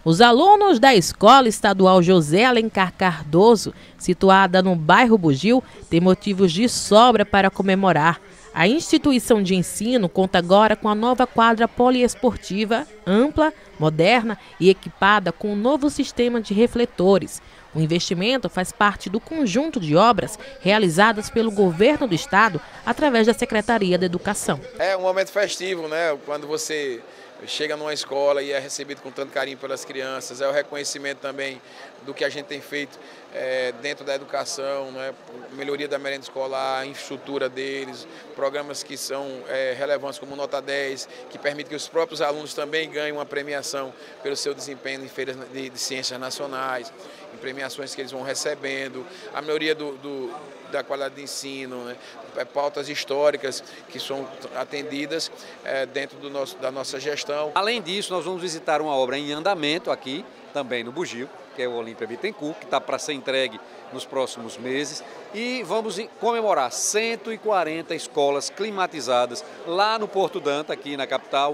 Os alunos da Escola Estadual José Alencar Cardoso, situada no bairro Bugio, têm motivos de sobra para comemorar. A instituição de ensino conta agora com a nova quadra poliesportiva, ampla, moderna e equipada com um novo sistema de refletores. O investimento faz parte do conjunto de obras realizadas pelo governo do estado através da Secretaria da Educação. É um momento festivo, né? Quando você chega numa escola e é recebido com tanto carinho pelas crianças, é o reconhecimento também do que a gente tem feito dentro da educação, né? Melhoria da merenda escolar, infraestrutura deles, programas que são relevantes como Nota 10, que permite que os próprios alunos também ganhem uma premiação pelo seu desempenho em feiras de ciências nacionais, em premiações que eles vão recebendo, a melhoria da qualidade de ensino, né? Pautas históricas que são atendidas dentro da nossa gestão. Além disso, nós vamos visitar uma obra em andamento aqui, também no Bugio, que é o Olímpia Bittencourt, que está para ser entregue nos próximos meses. E vamos comemorar 140 escolas climatizadas lá no Porto Danta, aqui na capital,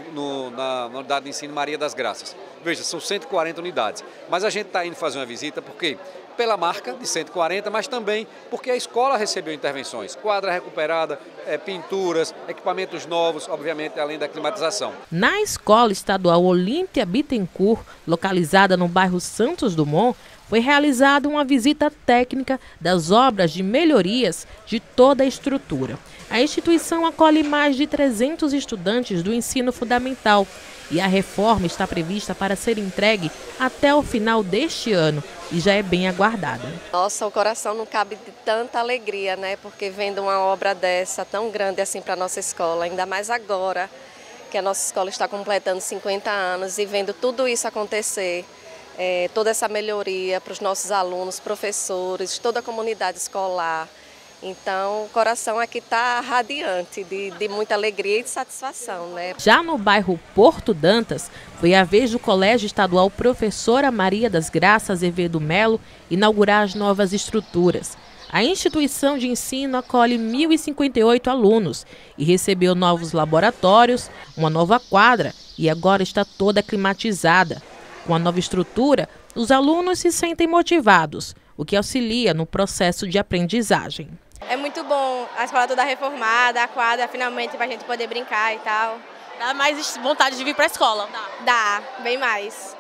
na unidade de ensino Maria das Graças. Veja, são 140 unidades. Mas a gente está indo fazer uma visita porque pela marca de 140, mas também porque a escola recebeu intervenções, quadra recuperada, pinturas, equipamentos novos, obviamente, além da climatização. Na Escola Estadual Olímpia Bittencourt, localizada no bairro Santos Dumont, foi realizada uma visita técnica das obras de melhorias de toda a estrutura. A instituição acolhe mais de 300 estudantes do ensino fundamental e a reforma está prevista para ser entregue até o final deste ano e já é bem aguardada. Nossa, o coração não cabe de tanta alegria, né? Porque vendo uma obra dessa tão grande assim para a nossa escola, ainda mais agora que a nossa escola está completando 50 anos e vendo tudo isso acontecer, toda essa melhoria para os nossos alunos, professores, toda a comunidade escolar. Então, o coração aqui está radiante de muita alegria e de satisfação, né? Já no bairro Porto Dantas, foi a vez do Colégio Estadual Professora Maria das Graças Azevedo Melo inaugurar as novas estruturas. A instituição de ensino acolhe 1.058 alunos e recebeu novos laboratórios, uma nova quadra e agora está toda climatizada. Com a nova estrutura, os alunos se sentem motivados, o que auxilia no processo de aprendizagem. É muito bom, a escola toda reformada, a quadra finalmente para a gente poder brincar e tal. Dá mais vontade de vir para a escola? Dá, bem mais.